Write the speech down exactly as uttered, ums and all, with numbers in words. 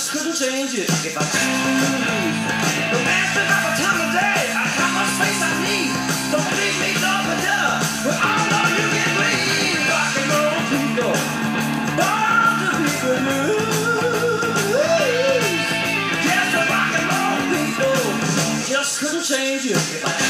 just couldn't change it if I tried. Don't ask me about the time of day, or how much space I need. Don't leave me dog for dinner with all of you get green. Rock and roll people, all the people blues. Yes, the rock and roll people just couldn't change it if I